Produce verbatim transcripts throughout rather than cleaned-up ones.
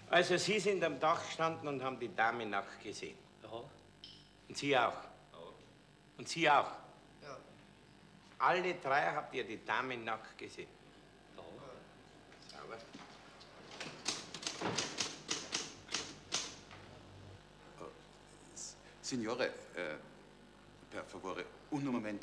Also Sie sind am Dach gestanden und haben die Dame nackt gesehen. Ja. Und Sie auch. Ja. Und Sie auch. Ja. Alle drei habt ihr die Dame nackt gesehen. Ja. Sauber. Signore, eh, per favore, un momento.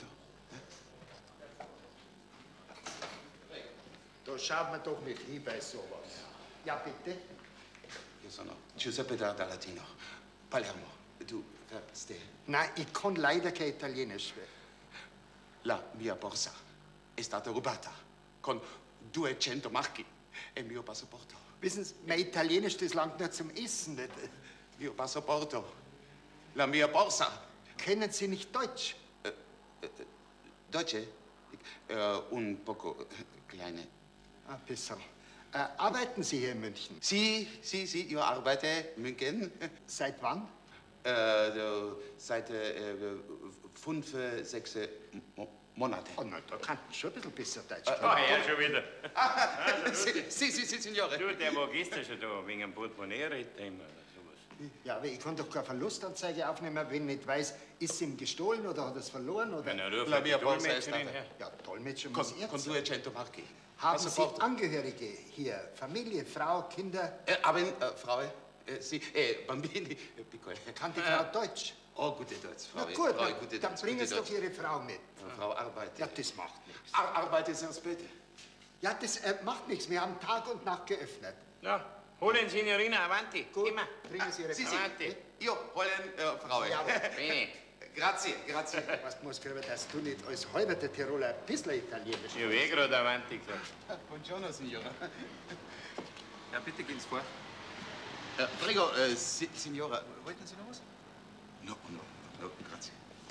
Da schaut man doch nicht hin bei sowas. Ja, bitte? Io sono Giuseppe da, da Latino. Palermo, tu verstehst? Nein, ich kann leider kein Italienisch. La mia borsa è stata rubata con duecento marchi e mio passaporto. Wissen Sie, mein Italienisch, das langt nur zum Essen. Nicht? Mio passaporto. La mia borsa. Kennen Sie nicht Deutsch? Äh, äh, Deutsche? Äh, un poco kleine. Ah, ein bisschen. Äh, arbeiten Sie hier in München? Sì, sì, sì, io arbeite in München. Seit wann? Äh, so, seit äh, fünf, sechs Mo Monate. Oh nein, da kann ich schon ein bisschen besser Deutsch. Ah, er schon wieder. Sì, sì, sì, sì, signore. Du, der wo gehst du schon da? Wegen einem Portemonnaie redet er immer oder sowas. Ja, aber ich kann doch keine Verlustanzeige aufnehmen, wenn ich nicht weiß, ist es ihm gestohlen oder hat er es verloren? Oder? Wenn er ruft, La die mia borsa è Dolmetscherin stata. her. Ja, Dolmetscher Con, muss ich con sein. duecento marchi. Haben Sie Passaporto. Angehörige hier? Familie, Frau, Kinder? Äh, aber, äh, Frau, äh, sì, äh, bambini, äh, piccoli. Kann die Frau Deutsch? Oh, gute Deutsch, Frau. Na gut, Frau, dann, gute dann Deutsch, bringen gute Sie doch Deutsch. Ihre Frau mit. Ja, Frau arbeitet. Ja, das macht nichts. Ar arbeitet sehr spät. Ja, das äh, macht nichts. Wir haben Tag und Nacht geöffnet. Na, holen Signorina avanti. Gut, Immer. bringen Sie Ihre Sì, Frau. sì. Avanti. Io holen, äh, Frau. Ja, Bene. Grazie, grazie. Was muss ich dass du nicht als halber der Tiroler ein bisschen Italienisch Ich hab eh gerade avanti gesagt. Buongiorno, signora. Ja, bitte gehen Sie vor. Äh, prego, äh, si signora. Wollten Sie noch was? No, no, no, grazie.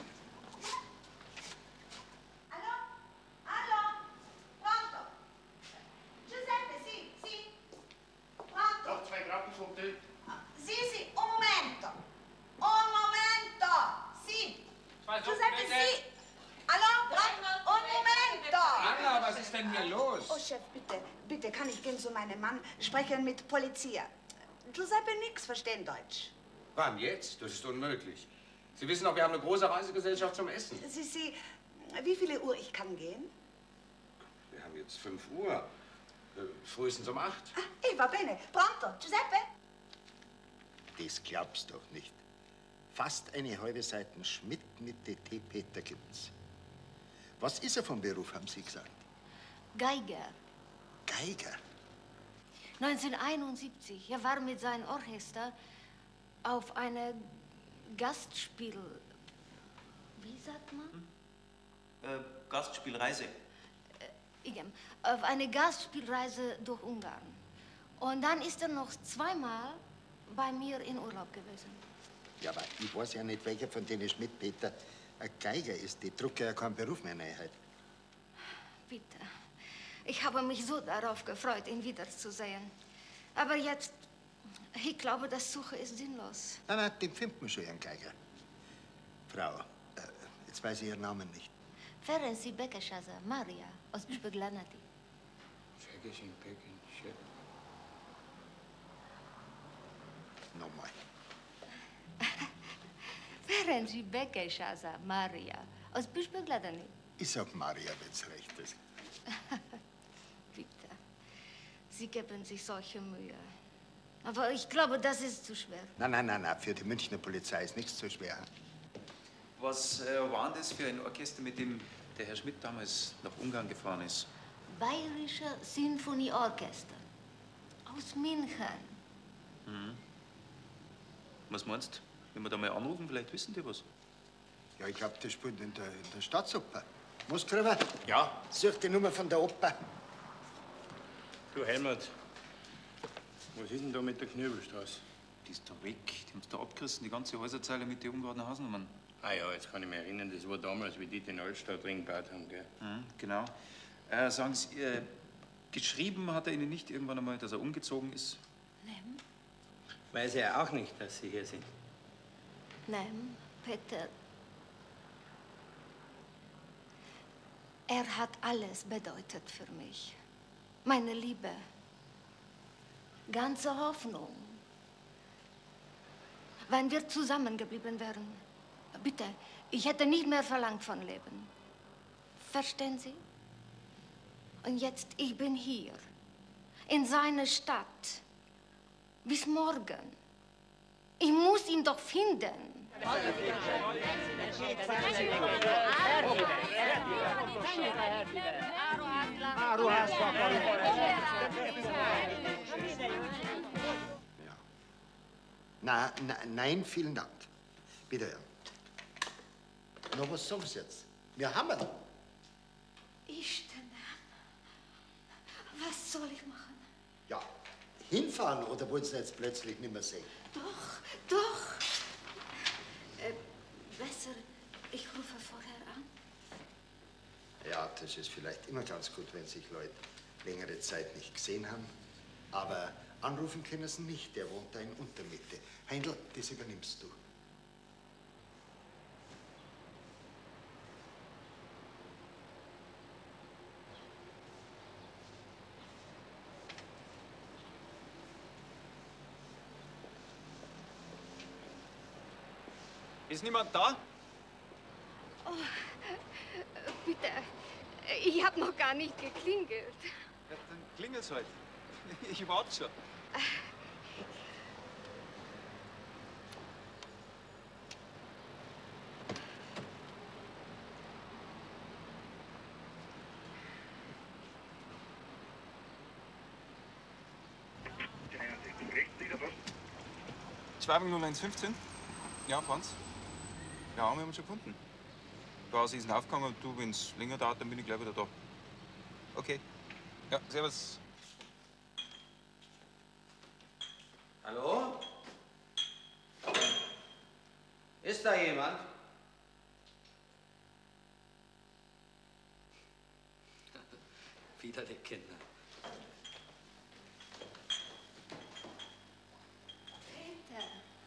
Allo? Allo? Pronto? Giuseppe, sì, sì. Pronto? Noch zwei Grappenfunkte. Sì, sì, un momento. Un momento. Sì. Giuseppe, sì. Allo? Pronto? Un momento. Anna, was ist denn hier los? Oh, Chef, bitte, bitte, kann ich gehen zu meinem Mann sprechen mit Polizia? Giuseppe nix verstehen Deutsch. Wann jetzt? Das ist unmöglich. Sie wissen doch, wir haben eine große Reisegesellschaft zum Essen. Sie, Sie, wie viele Uhr ich kann gehen? Wir haben jetzt fünf Uhr. Äh, frühestens um acht. Ah, Eva, bene, pronto, Giuseppe? Das glaubst doch nicht. Fast eine halbe Seite Schmidt mit D T Peter gibt's. Was ist er vom Beruf, haben Sie gesagt? Geiger. Geiger? neunzehnhunderteinundsiebzig. Er war mit seinem Orchester auf eine Gastspiel... Wie sagt man? Äh, Gastspielreise. Igen, auf eine Gastspielreise durch Ungarn. Und dann ist er noch zweimal bei mir in Urlaub gewesen. Ja, aber ich weiß ja nicht, welcher von denen Schmidt Peter ein Geiger ist. Die drucken ja keinen Beruf mehr rein heute. Bitte. Ich habe mich so darauf gefreut, ihn wiederzusehen. Aber jetzt, ich glaube, das Suche ist sinnlos. Nein, nein, den findet man schon, Ihren Geiger. Frau, äh, jetzt weiß ich Ihren Namen nicht. Ferenci Bekeshaza, Maria, aus Beglanati. Vergessen, Peking, shit. Nochmal. Ferenci Bekeshaza, Maria, aus Beglanati. Ich sag Maria, wenn's recht ist. Bitte. Sie geben sich solche Mühe. Aber ich glaube, das ist zu schwer. Nein, nein, nein, nein, für die Münchner Polizei ist nichts zu schwer. Was äh, war denn das für ein Orchester, mit dem der Herr Schmidt damals nach Ungarn gefahren ist? Bayerischer Sinfonieorchester. Aus München. Mhm. Was meinst du? Wenn wir da mal anrufen, vielleicht wissen die was. Ja, ich glaube, das spielt in der, in der Staatsoper. Musgrave? Ja. Such die Nummer von der Oper. Du, Helmut, was ist denn da mit der Knöbelstraße? Die ist da weg. Die haben da abgerissen, die ganze Häuserzeile mit den ungeradenen Hausnummern. Ah ja, jetzt kann ich mich erinnern, das war damals, wie die den Altstadtring gebaut haben, gell? Mhm, genau. Äh, sagen Sie, äh, geschrieben hat er Ihnen nicht irgendwann einmal, dass er umgezogen ist? Nein, Weiß er auch nicht, dass Sie hier sind. nein, Peter. Er hat alles bedeutet für mich. Meine Liebe, ganze Hoffnung, wenn wir zusammengeblieben wären. Bitte, ich hätte nicht mehr verlangt von Leben. Verstehen Sie? Und jetzt, ich bin hier, in seiner Stadt. Bis morgen. Ich muss ihn doch finden. Ja. Na, na, nein, vielen Dank. Bitte. Na, was sagen Sie jetzt? Wir haben ihn. Ich denn? Was soll ich machen? Ja, hinfahren oder wollen Sie jetzt plötzlich nicht mehr sehen? Doch, doch. Äh, besser, ich rufe vorher an. Ja, das ist vielleicht immer ganz gut, wenn sich Leute längere Zeit nicht gesehen haben. Aber anrufen können sie nicht, der wohnt da in Untermitte. Heindl, das übernimmst du. Ist niemand da? Oh, bitte, ich habe noch gar nicht geklingelt. Ja, dann klingelt's halt. Ich warte schon. zwei null eins fünfzehn. Ja, Franz? Ja, wir haben ihn schon gefunden. Basis ist aufgegangen und du, wenn es länger dauert, dann bin ich gleich wieder da. Okay. Ja, servus. Hallo? Ist da jemand? Wieder die Kinder. Peter.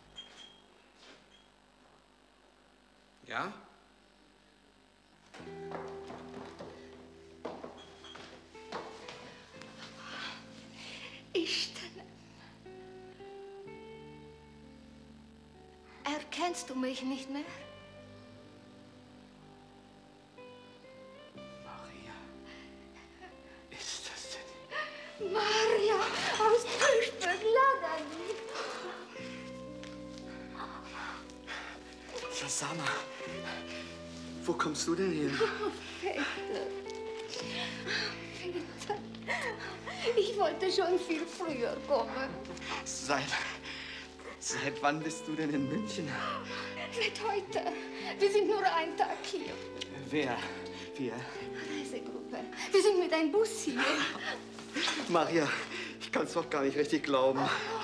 Ja? Ich denn? Erkennst du mich nicht mehr? Maria. Ist das denn? Maria aus Fischbergladen. Susanna, wo kommst du denn her? Oh, Peter. Peter. Ich wollte schon viel früher kommen. Seit. Seit wann bist du denn in München? Seit heute. Wir sind nur einen Tag hier. Wer? Wir? Reisegruppe. Wir sind mit einem Bus hier. Maria, ich kann's doch gar nicht richtig glauben.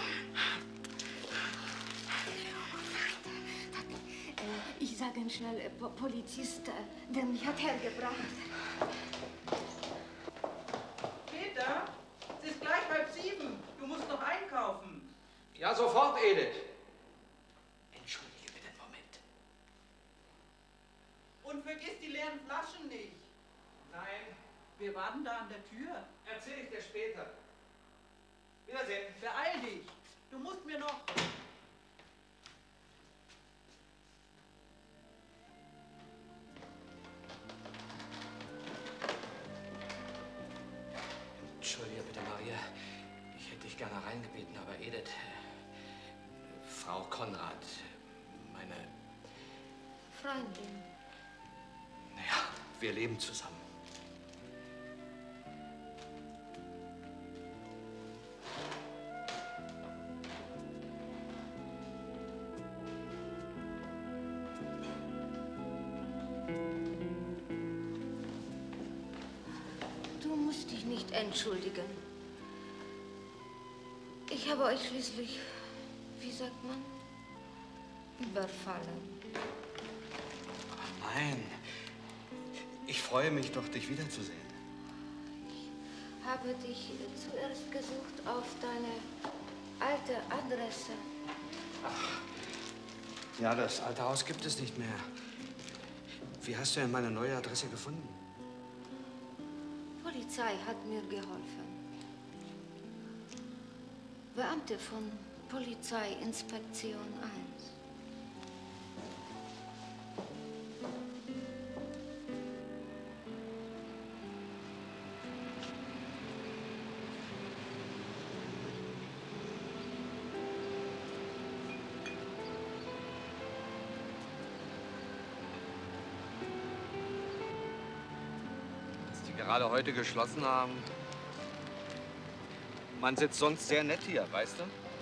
Ich sage Ihnen schnell, äh, Po- Polizist, äh, der mich hat hergebracht. Peter, es ist gleich halb sieben. Du musst noch einkaufen. Ja, sofort, Edith. Entschuldige bitte einen Moment. Und vergiss die leeren Flaschen nicht. Nein, Wir warten da an der Tür. erzähl ich dir später. Wiedersehen. Beeil dich. Du musst mir noch... Entschuldige bitte, Maria. Ich hätte dich gerne reingebeten, aber Edith, äh, Frau Konrad, meine, Freundin. naja, wir leben zusammen. Du musst dich nicht entschuldigen. Ich habe euch schließlich, wie sagt man, überfallen. Aber nein, ich freue mich doch, dich wiederzusehen. Ich habe dich zuerst gesucht auf deine alte Adresse. Ja, das alte Haus gibt es nicht mehr. Wie hast du denn meine neue Adresse gefunden? Die Polizei hat mir geholfen. Beamte von Polizeiinspektion eins. Gerade heute geschlossen haben. Man sitzt sonst sehr nett hier, weißt du?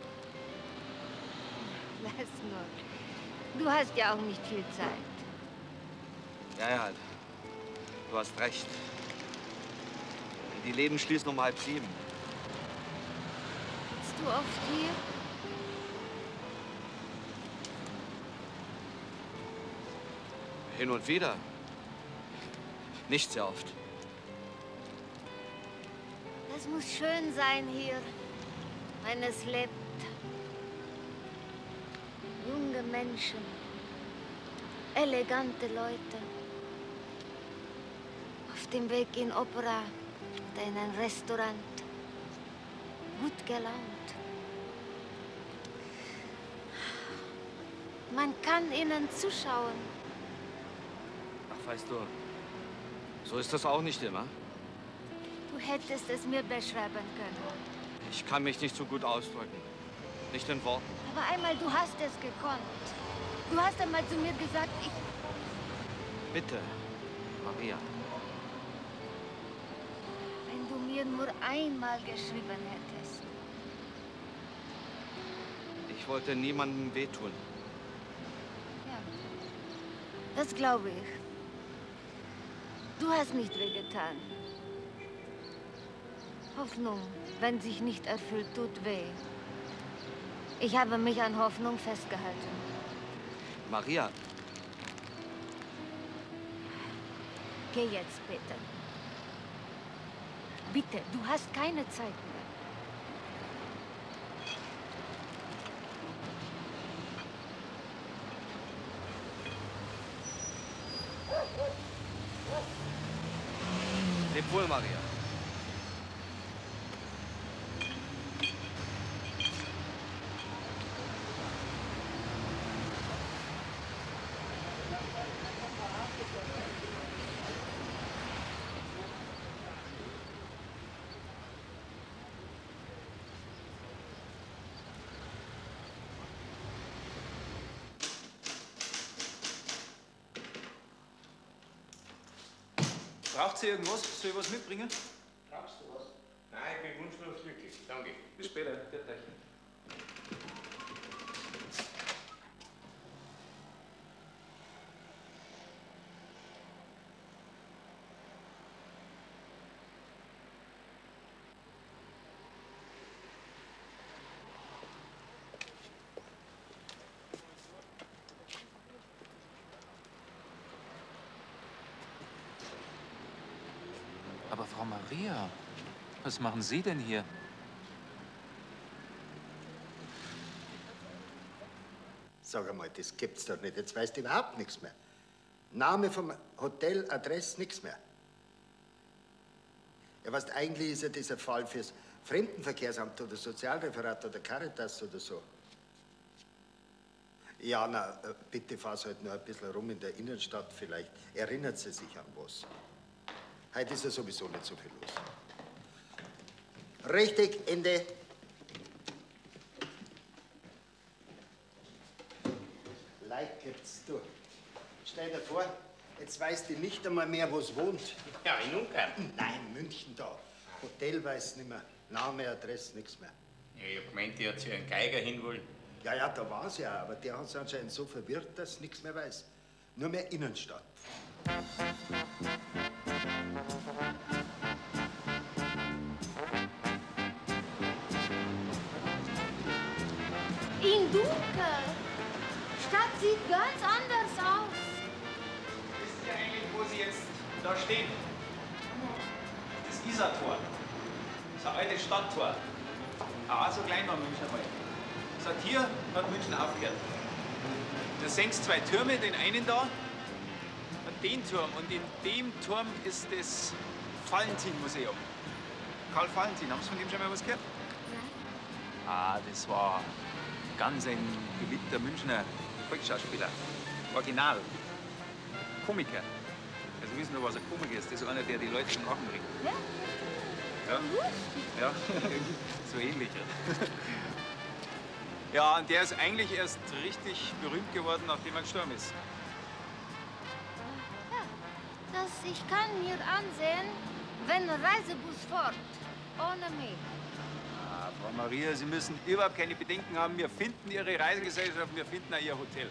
Lass nur. Du hast ja auch nicht viel Zeit. Ja, ja, du hast recht. Die Läden schließen um halb sieben. Bist du oft hier? Hin und wieder. Nicht sehr oft. Es muss schön sein hier, wenn es lebt. Junge Menschen, elegante Leute. Auf dem Weg in Opera oder in ein Restaurant. Gut gelaunt. Man kann ihnen zuschauen. Ach, weißt du, so ist das auch nicht immer. Du hättest es mir beschreiben können. Ich kann mich nicht so gut ausdrücken. Nicht in Worten. Aber einmal, du hast es gekonnt. Du hast einmal zu mir gesagt, ich... Bitte, Maria. Wenn du mir nur einmal geschrieben hättest. Ich wollte niemandem wehtun. Ja, das glaube ich. Du hast nicht wehgetan. Hoffnung, wenn sich nicht erfüllt, tut weh. Ich habe mich an Hoffnung festgehalten. Maria. Geh jetzt, bitte. Bitte, du hast keine Zeit mehr. Leb wohl, Maria. Braucht sie irgendwas? Soll ich was mitbringen? Brauchst du was? Nein, ich bin wunschlos glücklich. Danke. Bis später. Bitte. Aber Frau Maria, was machen Sie denn hier? Sag einmal, das gibt's doch nicht. Jetzt weißt du überhaupt nichts mehr. Name vom Hotel, Adresse, nichts mehr. Ja, weißt, eigentlich ist ja dieser Fall fürs Fremdenverkehrsamt oder Sozialreferat oder Caritas oder so. Ja, na, bitte fahr's halt nur ein bisschen rum in der Innenstadt. Vielleicht erinnert sie sich an was. Heute ist ja sowieso nicht so viel los. Richtig, Ende. Leid gibt's du. Stell dir vor, jetzt weißt du nicht einmal mehr, wo es wohnt. Ja, in Ungarn. Nein, München da. Hotel weiß nicht mehr. Name, Adresse, nichts mehr. Ja, ich hab gemeint, die hat sich einen Geiger hinwollen. Ja, ja, da war's ja, aber der hat sich anscheinend so verwirrt, dass nichts mehr weiß. Nur mehr Innenstadt. In Dunkel. Stadt sieht ganz anders aus. Wissen Sie eigentlich, wo Sie jetzt da stehen? Das Isartor. Das ist ein altes Stadttor. Auch so klein war München mal. Seit hier hat München aufgehört. Da sehen Sie zwei Türme, den einen da und den Turm. Und in dem Turm ist das Valentin-Museum. Karl Valentin, haben Sie von dem schon mal was gehört? Nein. Ah, das war ganz ein beliebter Münchner Volksschauspieler. Original. Komiker. Also wissen wir, was ein Komiker ist? Das ist einer, der die Leute zum Lachen bringt. Ja? Ja, ja. So ähnlich. Ja, und der ist eigentlich erst richtig berühmt geworden, nachdem er gestorben ist. Ja, das ich kann mir ansehen, wenn Reisebus fort, ohne mich. Ah, Frau Maria, Sie müssen überhaupt keine Bedenken haben. Wir finden Ihre Reisegesellschaft, wir finden auch Ihr Hotel.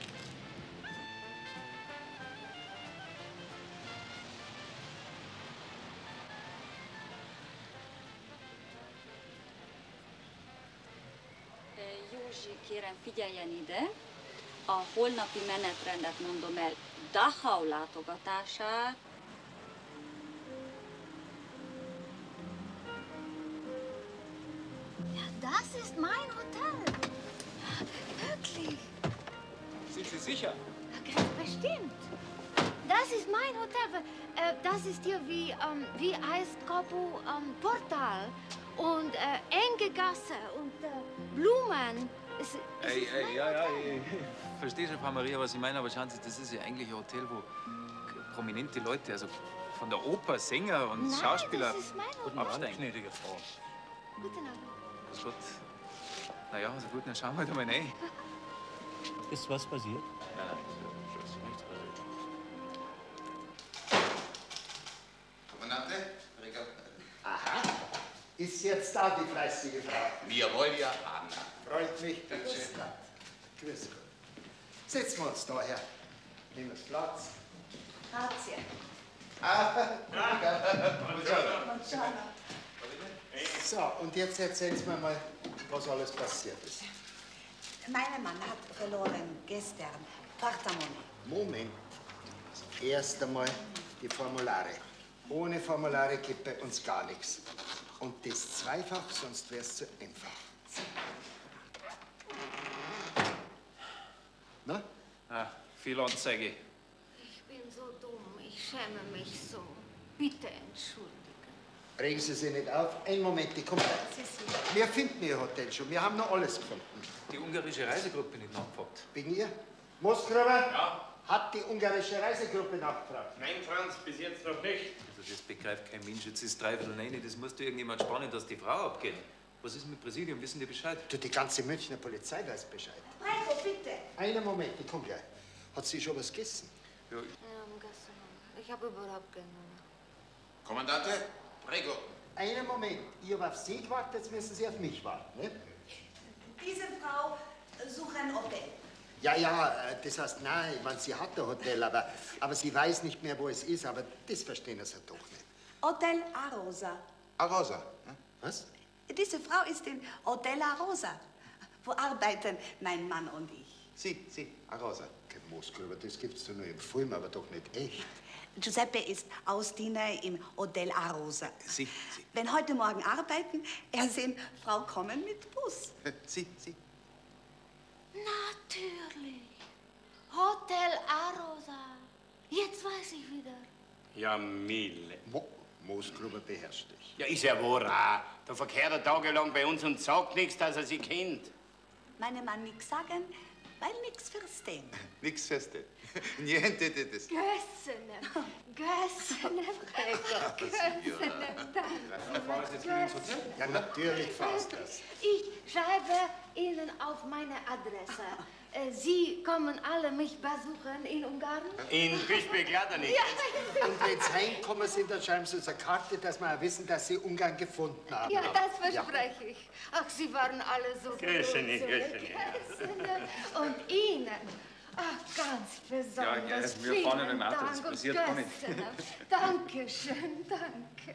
Józsi, kérem figyeljen ide. A holnapi menetrendet mondom el, Dachau látogatását. Ja, das ist mein Hotel. Wirklich. Sind Sie sicher? Ganz bestimmt. Das ist mein Hotel. Äh, das ist hier wie, ähm, wie heißt Kopu, ähm, Portal und äh, enge Gasse und äh, Blumen. Es, es Ey, ist ey, mein ja, ja, Hotel. ich verstehe schon, Frau Maria, was Sie meinen, aber schauen Sie, das ist ja eigentlich ein Hotel, wo prominente Leute, also von der Oper, Sänger und Nein, Schauspieler das ist mein Hotel. absteigen. gnädige Frau. Guten Abend. Das wird... Na ja, also gut, dann schauen wir da mal rein. Ist was passiert? Nein, nein, ist nichts passiert. Kommandante, Träger. Aha. Ist jetzt da die fleißige Frau? Wir wollen ja haben. Freut mich. Grüß Gott. Grüß Gott. Setzen wir uns da her. Nehmen wir Platz. Grazie. Ah, so, und jetzt erzählen Sie mir mal, was alles passiert ist. Mein Mann hat verloren gestern Portemonnaie. Moment. Erst einmal die Formulare. Ohne Formulare geht bei uns gar nichts. Und das zweifach, sonst wäre es zu einfach. Na? Ah, Fehlanzeige. Ich bin so dumm. Ich schäme mich so. Bitte entschuldigen. Regen Sie sich nicht auf. Einen Moment, ich komme rein. Wir finden Ihr Hotel schon. Wir haben noch alles gefunden. Die ungarische Reisegruppe nicht nachgefragt. Wegen ihr? Moskrowa? Ja. Hat die ungarische Reisegruppe nachgefragt? Nein, Franz, bis jetzt noch nicht. Also das begreift kein Mensch. Jetzt ist dreiviertel neun. Das muss doch irgendjemand spannen, dass die Frau abgeht. Was ist mit Präsidium? Wissen die Bescheid? Du, die ganze Münchner Polizei weiß Bescheid. Prego, bitte. Einen Moment, ich komm gleich. Hat sie schon was gegessen? Ja, Ja, um gestern. Ich habe überhaupt keine Hunger. Kommandante, Prego. Einen Moment. Ich habe auf Sie gewartet, jetzt müssen Sie auf mich warten. Ne? Diese Frau sucht ein Hotel. Ja, ja, äh, das heißt, nein, ich meine, sie hat ein Hotel, aber, aber sie weiß nicht mehr, wo es ist. Aber das verstehen Sie doch nicht. Hotel Arosa. Arosa. Ne? Was? Diese Frau ist in Hotel Arosa. Wo arbeiten mein Mann und ich? Sie, Sie, Arosa. Kein Moskau, das gibt's doch nur im Film, aber doch nicht echt. Giuseppe ist Ausdiener im Hotel Arosa. Sie, Sie. Wenn heute Morgen arbeiten, er sehen Frau kommen mit Bus. Sie, Sie. Natürlich. Hotel Arosa. Jetzt weiß ich wieder. Ja, Mille. Mo Moskruber beherrscht dich. Ja, ist ja wahr. Ah, da verkehrt er tagelang bei uns und sagt nichts, dass er sie kennt. Meine Mann nix sagen, weil nix verstehen. Nix feste. Niente de des. Gössenem. Gössenem, Gregor. Gössenem, danke. Fahren Sie jetzt wieder ins Hotel? Ja, natürlich fast das. Ich schreibe Ihnen auf meine Adresse. Äh, Sie kommen alle mich besuchen in Ungarn? In Bischbek-Lada nicht. Ja, Und wenn Sie heimkommen sind, dann schreiben Sie uns eine Karte, dass wir auch wissen, dass Sie Ungarn gefunden haben. ja, das verspreche ich. Ach, Sie waren alle so Grüße nicht, großzügig. grüße nicht. Grüße. Und Ihnen, ach, ganz besonders. Ja, ja, wir vielen fahren in einem Auto, das Dank und passiert gar nicht. Gössenem. Dankeschön, danke.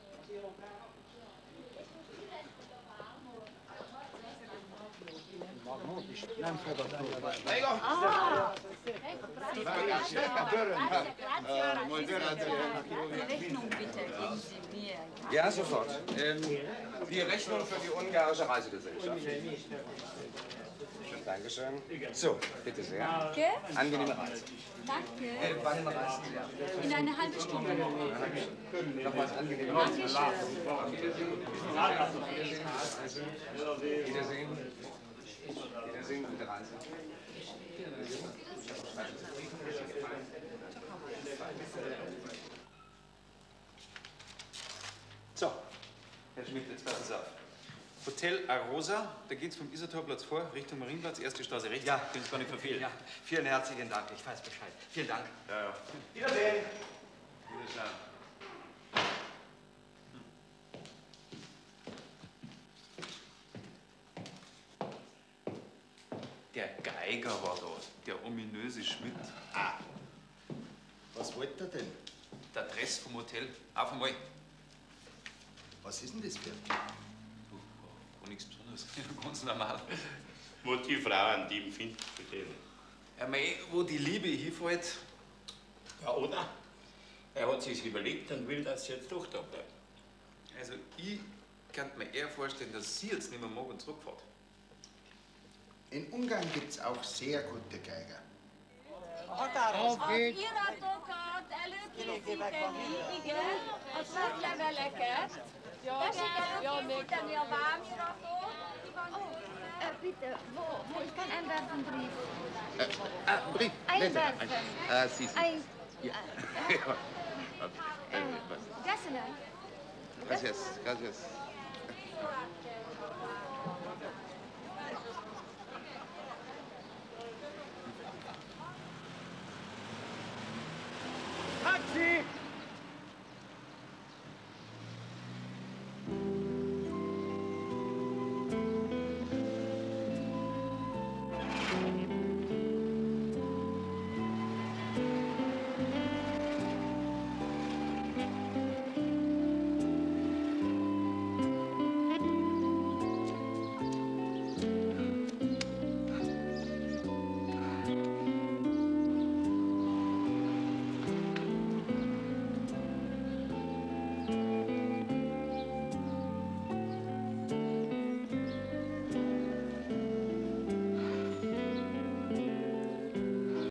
Die Rechnung bitte geben Sie mir. Ja, sofort. Ähm, die Rechnung für die ungarische Reisegesellschaft. Dankeschön. So, bitte sehr. Danke. Angenehme Reise. Danke. Äh, wann reisen Sie? In einer halben Stunde. Nochmals angenehme Reise. Dankeschön. Wiedersehen. Wiedersehen. Wiedersehen, gute Reise. So, Herr Schmidt, jetzt passen Sie auf. Hotel Arosa, da geht's vom Isartorplatz vor, Richtung Marienplatz, erste Straße rechts. Ja. Können Sie gar nicht verfehlen. Ja, vielen herzlichen Dank. Ich weiß Bescheid. Vielen Dank. Ja, ja. Wiedersehen. Wiedersehen. Der Geiger war da, der ominöse Schmidt. Ah. Was wollte er denn? Der Adresse vom Hotel. Auf einmal. Was ist denn das für? War nichts Besonderes. Ganz normal. Wo die Frauen, die empfinden für den. Ja, mei, wo die Liebe hinfällt. Ja, oder? Er hat sich's überlegt und will, dass sie jetzt doch da bleibt. Also, ich kann mir eher vorstellen, dass sie jetzt nicht mehr morgen zurückfährt. In Ungarn gibt's auch sehr gute Geiger. Az iratokat előkészíteni, igen, az útleveleket. Tessék előkészíteni a vámiratot. Äh, bitte, wo, wo ich kann einwerfen, Brief. Äh, ah, Brief. Einwerfen. Ah, Sie sind. Ein, Ja. äh, Gessler. Gracias, gracias.